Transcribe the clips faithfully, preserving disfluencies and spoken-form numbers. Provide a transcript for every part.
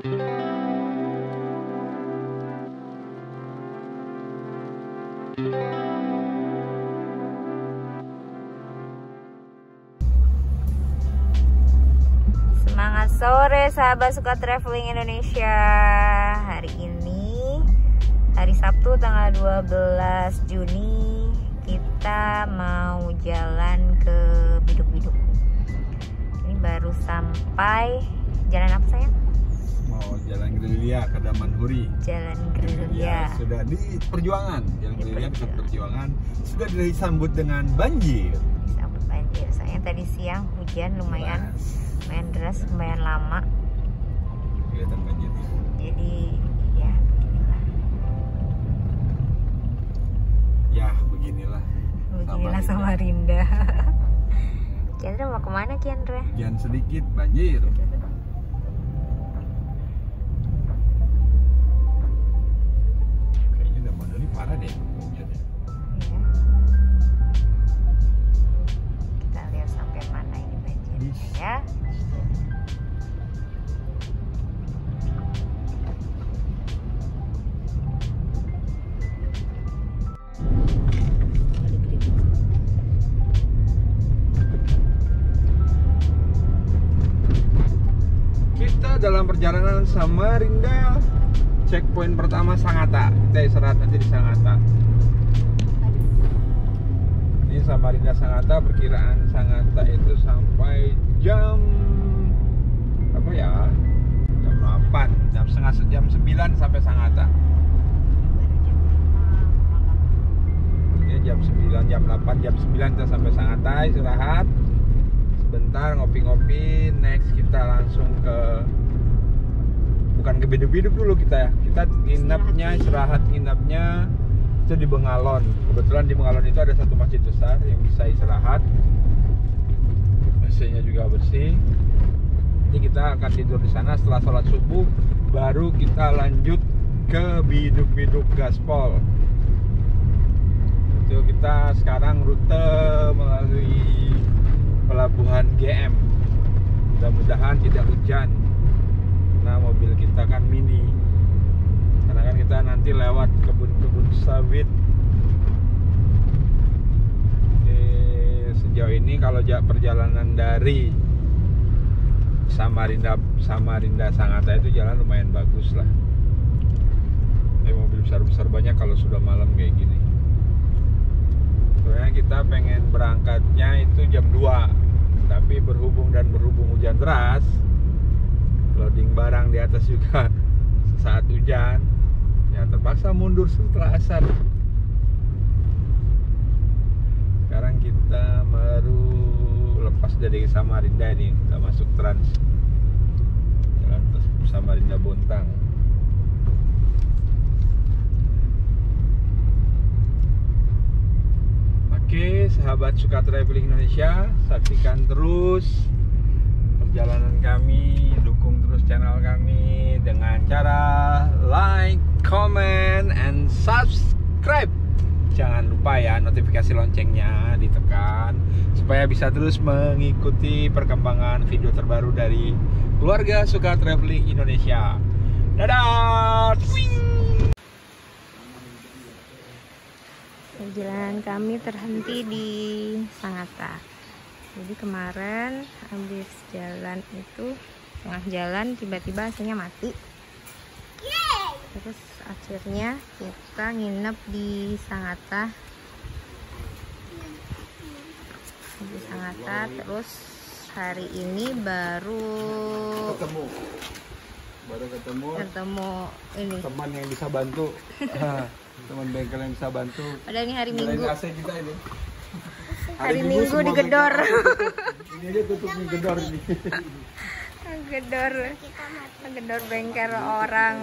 Semangat sore sahabat suka traveling Indonesia. Hari ini hari Sabtu tanggal dua belas Juni, kita mau jalan ke Biduk-Biduk. Ini baru sampai. Jalan apa sayang? Mau jalan gerilya ke Damanhuri. Jalan gerilya. Sudah di Perjuangan. Jalan gerilya di Perjuangan sudah disambut dengan banjir. Disambut banjir. Soalnya tadi siang hujan lumayan, lumayan deras, lumayan lama. Kelihatan banjir. Jadi ya beginilah. Ya beginilah. Beginilah Samarinda. Kiandra mau kemana Kiandra? Hujan sedikit banjir. Kayaknya Damanhuri parah deh hujannya. Iya. Kita lihat sampai mana ini banjirnya ya. Dalam perjalanan Samarinda, checkpoint pertama Sangatta. Kita istirahat nanti di Sangatta. Ini Samarinda Sangatta, perkiraan Sangatta itu sampai jam apa ya? Jam delapan, jam setengah jam sembilan sampai Sangatta. Ini jam sembilan, jam delapan, jam sembilan kita sampai Sangatta, istirahat sebentar, ngopi-ngopi. Next kita langsung ke, bukan ke Biduk-Biduk dulu kita ya. Kita nginapnya, istirahat nginapnya itu di Bengalon. Kebetulan di Bengalon itu ada satu masjid besar yang bisa istirahat. Mesinnya juga bersih. Ini kita akan tidur di sana. Setelah sholat subuh baru kita lanjut ke Biduk-Biduk Gaspol. Itu kita sekarang rute melalui pelabuhan G M. Mudah-mudahan tidak hujan. Nah, mobil kita kan mini, karena kan kita nanti lewat kebun-kebun sawit. Eh, sejauh ini kalau perjalanan dari Samarinda Samarinda Sangatta itu jalan lumayan bagus lah. Eh, mobil besar-besar banyak kalau sudah malam kayak gini. Soalnya kita pengen berangkatnya itu jam dua, tapi berhubung dan berhubung hujan deras, loading barang di atas juga saat hujan, ya terpaksa mundur setelah asar. Sekarang kita baru lepas dari Samarinda ini, kita masuk Trans Jalan Samarinda Bontang. Oke, sahabat suka traveling Indonesia, saksikan terus perjalanan kami, dukung terus channel kami dengan cara like, comment, and subscribe. Jangan lupa ya notifikasi loncengnya ditekan supaya bisa terus mengikuti perkembangan video terbaru dari keluarga suka traveling Indonesia. Dadah. Perjalanan kami terhenti di Sangatta. Jadi kemarin habis jalan itu, tengah jalan tiba-tiba hasilnya mati. Terus akhirnya kita nginep di Sangatta. Di Sangatta, terus hari ini baru ketemu. Baru ketemu. Ketemu ini. Teman yang bisa bantu. Teman bengkel yang bisa bantu. Padahal ini hari Minggu. A C kita ini. Hari, hari Minggu digedor. Ini aja tutupnya gedor ini. Gedor. Gedor bengkel orang.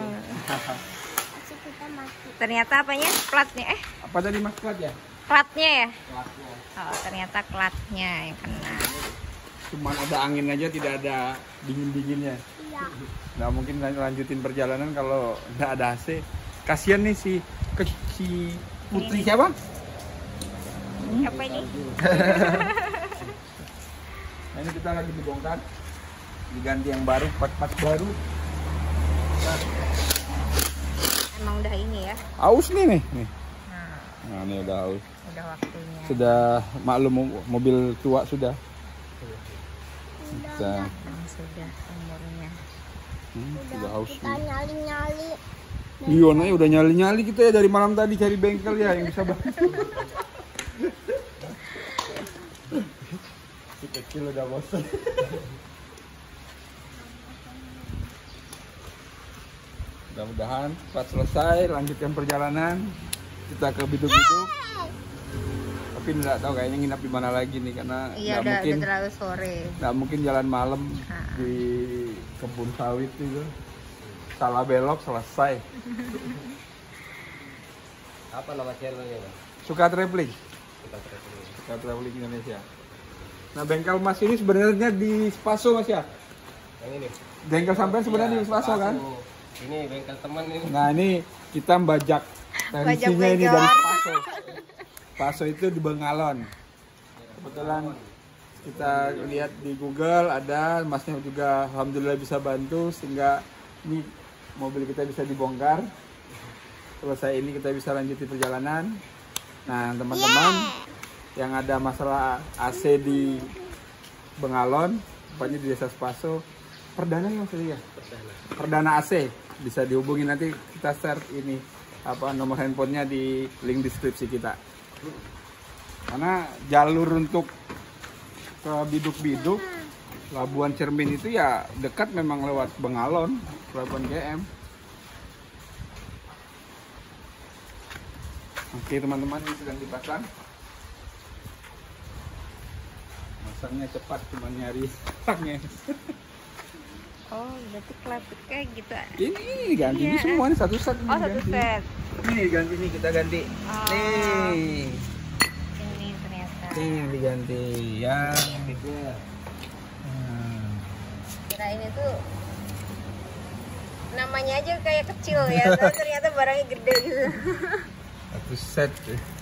Ternyata apanya? Platnya eh? Apa tadi Mas plat ya? Platnya ya? Platnya. Oh, ternyata platnya yang kena. Cuman ada angin aja, tidak ada dingin-dinginnya. Iya. Nggak mungkin lanjutin perjalanan kalau nggak ada A C. Kasian nih si si Putri siapa? Apa ini? Nah, ini kita lagi dibongkar, diganti yang baru, part-part baru. Emang udah ini ya. Aus nih nih. nih. Nah, Nah, ini udah aus. udah waktunya. Sudah maklum mobil tua sudah. Sudah. Nah, sudah umurnya. Hmm, sudah haus. Kita nyali-nyali. Iya, nah, udah nyali-nyali kita ya dari malam tadi cari bengkel ya yang bisa bantu. Si kecil udah bosan. Mudah-mudahan cepat selesai, lanjutkan perjalanan. Kita ke biduk-biduk. Tapi nggak tahu kayaknya nginap di mana lagi nih karena Iya, nggak udah, mungkin udah terlalu sore. nggak mungkin jalan malam Ha. di kebun sawit itu. Salah belok selesai. Apa nama channelnya, Bang? Suka traveling. Kita traveling. Suka traveling Indonesia. Nah, bengkel Mas ini sebenarnya di Spaso Mas ya? Yang ini. Bengkel sampean sebenarnya Iya, di Spaso kan? Ini bengkel teman ini. Nah, ini kita membajak tensinya ini bengkel. dari Spaso. Spaso itu di Bengalon. Kebetulan kita lihat di Google ada, Masnya juga alhamdulillah bisa bantu sehingga ini mobil kita bisa dibongkar. Selesai ini kita bisa lanjuti perjalanan. Nah, teman-teman yang ada masalah A C di Bengalon, tepatnya di Desa Spaso, perdana ya Mas ya? Perdana. Perdana A C bisa dihubungi, nanti kita share ini apa nomor handphonenya di link deskripsi kita. Karena jalur untuk ke biduk-biduk Labuan Cermin itu ya dekat memang lewat Bengalon, delapan kilometer. Oke teman-teman, ini sedang dipasang. Masangnya cepat, cuma nyari stangnya. Oh, berarti klasik kayak gitu. Ini ganti Iya. ini semua ini satu set. Oh, satu set. Nih ganti nih kita ganti. Oh. Nih. Ini ternyata. Ini yang diganti ya. Tipnya. Hmm. Kirain itu namanya aja kayak kecil ya, tapi ternyata barangnya gede gitu. Satu set.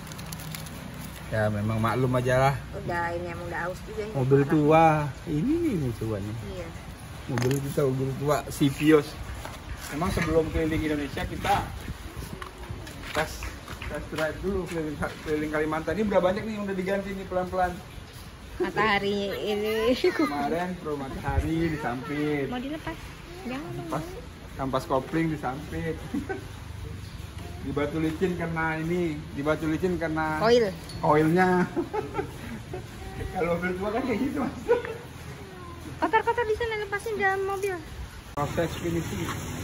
Ya memang maklum aja lah. Udah ini emang udah aus juga. ini Mobil orang. tua. Ini nih nih tuanya. Iya. Mobil kita mobil tua Sipios. Memang sebelum keliling Indonesia kita tes tes drive dulu keliling, keliling Kalimantan. Ini berapa banyak nih yang udah diganti nih pelan-pelan. Matahari ini Kemarin Pro Matahari disampit. mau dilepas. Jangan dong. Pas kampas kopling disampit. Di batu licin karena ini, di batu licin karena Oil. oilnya. Kalau mobil tua kan kayak gitu Mas. Kotor-kotor di sana, lepasin dalam mobil. Proses finishing.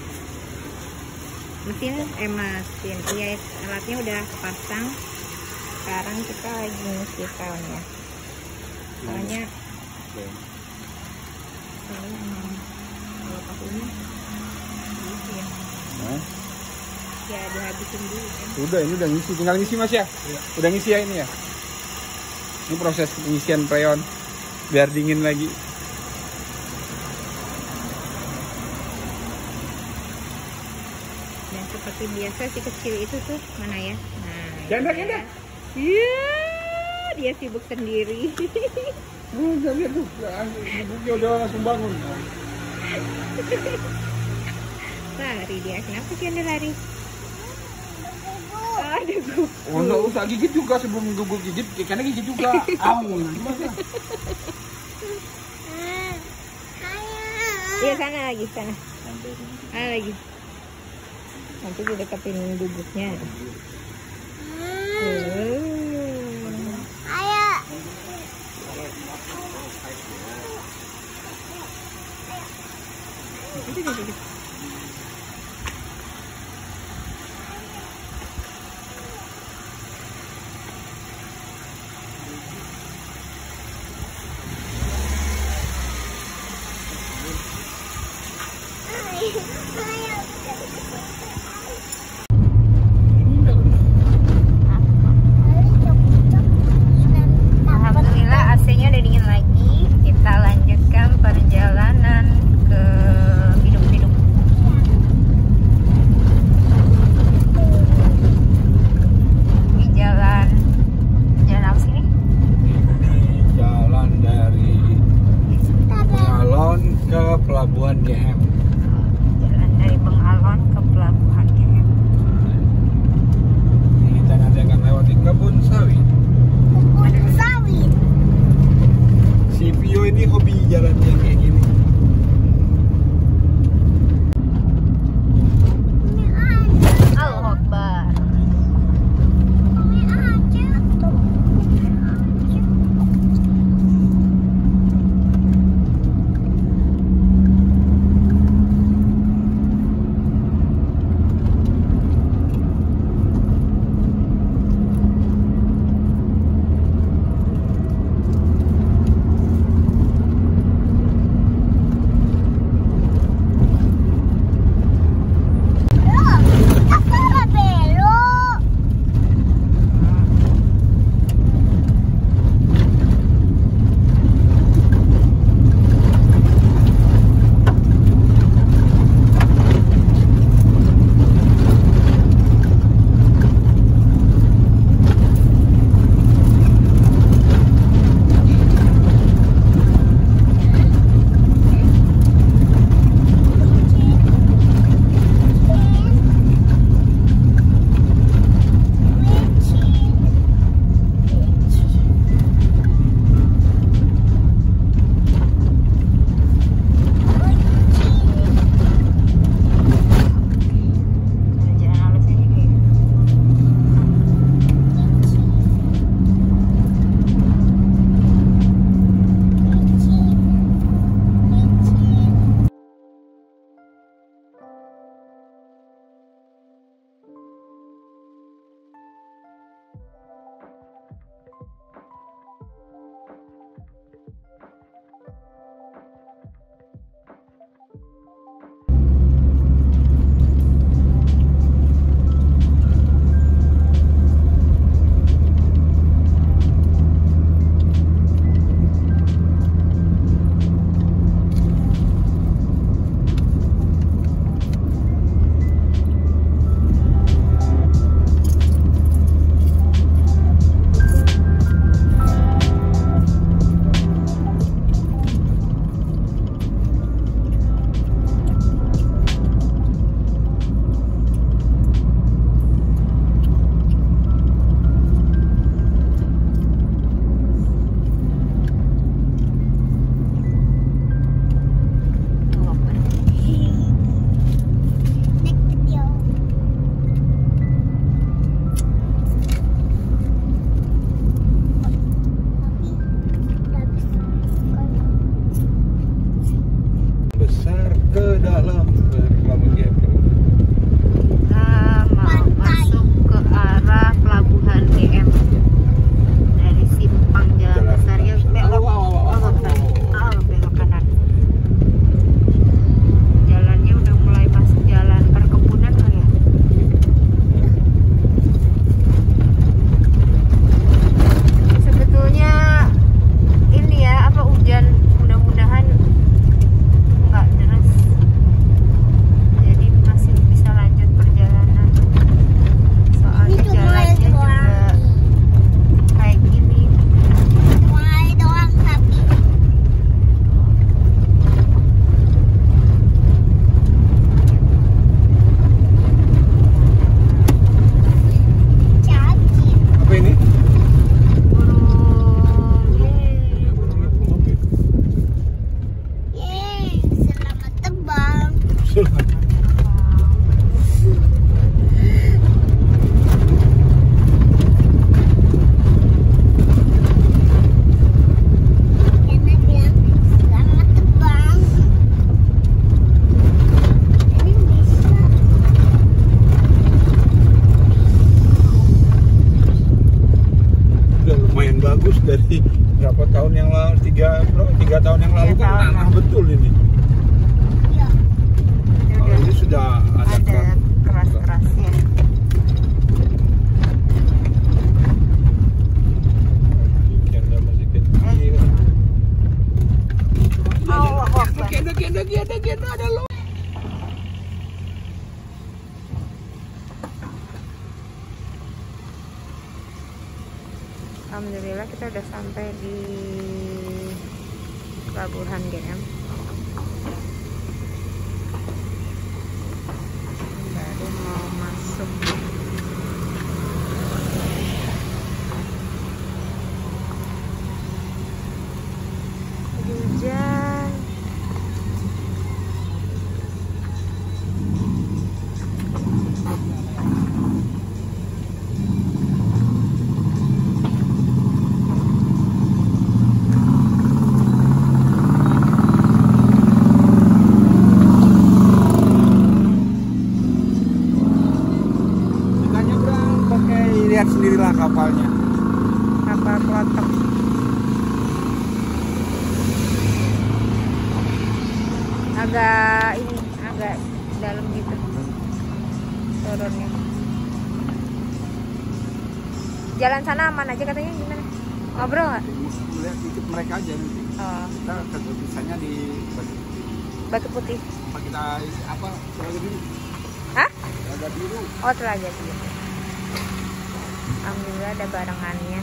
Mesin, eh mesin, iya alatnya udah kepasang. Sekarang kita lagi ngisi kaunnya. Soalnya, Oke. soalnya emang kalau pakunya gitu ya. Nah, Ya dihabisin dulu kan. udah ini udah ngisi, tinggal ngisi Mas ya? Iya. Udah ngisi ya ini ya? Ini proses pengisian freon biar dingin lagi. Dan seperti biasa si kecil itu tuh mana ya? Nah, Janda, ini janda. ya. Iya, dia sibuk sendiri. Oh, saya lihat tuh, ibunya udah langsung bangun. Lari dia, kenapa sih anda lari? Oh, ada guguk. Oh, enggak usah gigit juga sebelum guguk gigit, karena gigit juga. Au, gimana? Iya sana lagi sana. Sana lagi. Nanti dideketin guguknya. Hmm. Ayo. Itu dia, dia. Alhamdulillah A C-nya udah dingin lagi. Kita lanjutkan perjalanan ke biduk-biduk. bagus dari berapa tahun yang lalu, tiga, bro, tiga tahun yang lalu Tiga kan tahun tanah lalu. betul ini. Iya. Kalau ini sudah ada, ada keras-kerasnya. Kenda masih kecil. Allah Akbar. Kenda, kenda, kenda, kenda ada lo. Alhamdulillah kita udah sampai di Pelabuhan G M. Baru mau masuk. Hujan. Kita nyebrang pakai, lihat sendirilah kapalnya. Kapal klotok. Agak ini, agak dalam gitu turunnya. Jalan sana aman aja katanya, gimana? Ngobrol nggak? Lihat ikut mereka aja nanti. Oh, Kita keputusannya di Batu Putih. Batu Putih. Apa kita apa? Telaga biru. Hah? Telaga biru. Oh, Telaga Biru. Alhamdulillah ada barengannya.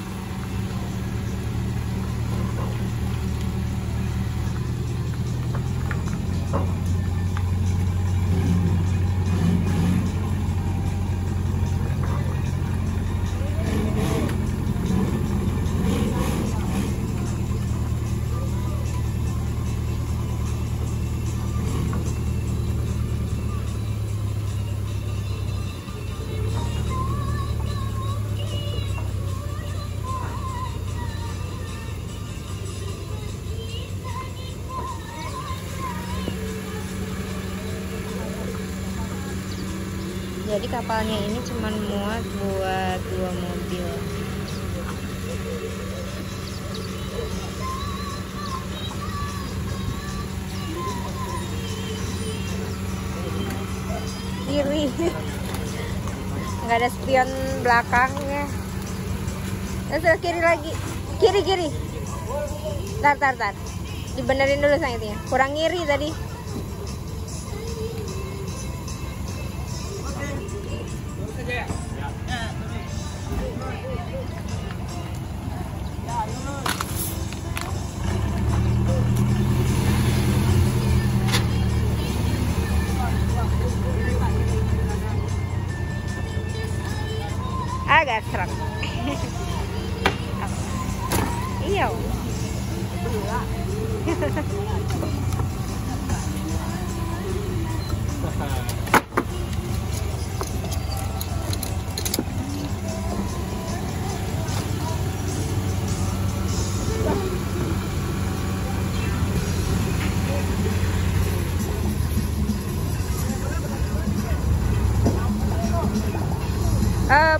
Jadi kapalnya ini cuma muat buat dua mobil. Kiri. Nggak ada spion belakangnya. Terus kiri lagi. Kiri kiri. Tar tar tar. Dibenerin dulu sayangnya. Kurang ngiri tadi. Agak serak. Iya. Up.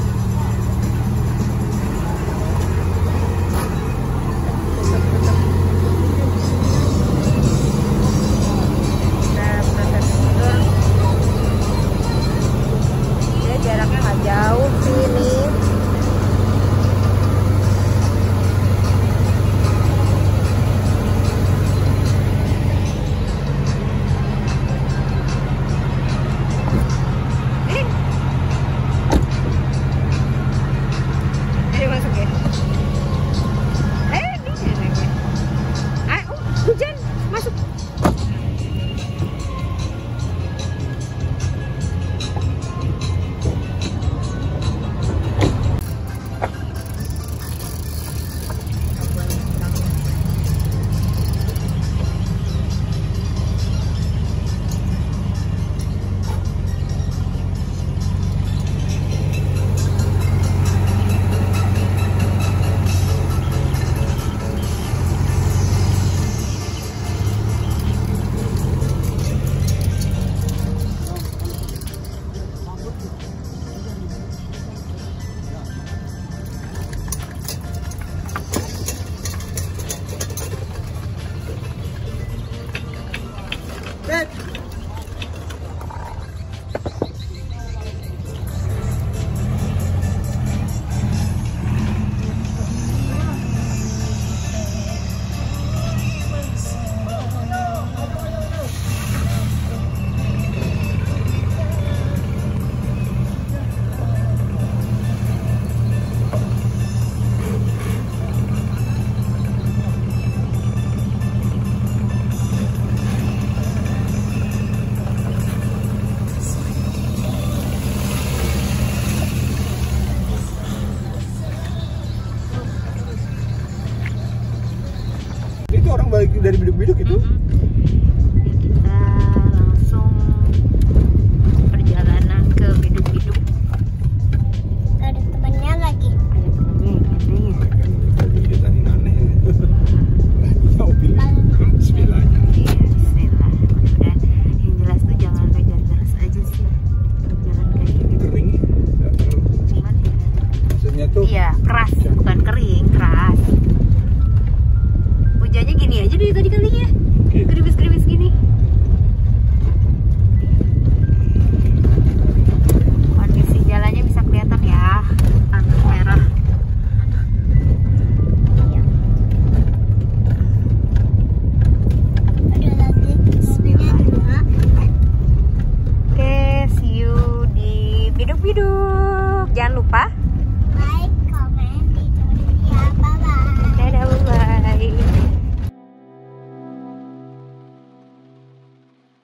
Jaraknya nggak jauh sih ini. dari biduk-biduk itu. Mm-hmm. Ya, kita langsung perjalanan ke biduk-biduk. Ada temannya lagi. Ada temennya yang ganteng ya. Itu tadi aneh. Mau pilih bismillahnya. Iya, bismillah. Mudah-mudahan yang jelas tuh jangan pegang terus aja sih. Jalan kayak gini. Kering. Cuman ya. Maksudnya tuh Iya, keras, bukan kering, keras. Hujannya gini aja dari tadi kalinya. Oke. Gerimis-gerimis gini. Kondisi jalannya bisa kelihatan ya, lampu merah. Ada lagi temannya dua. Oke, see you di biduk-biduk. Jangan lupa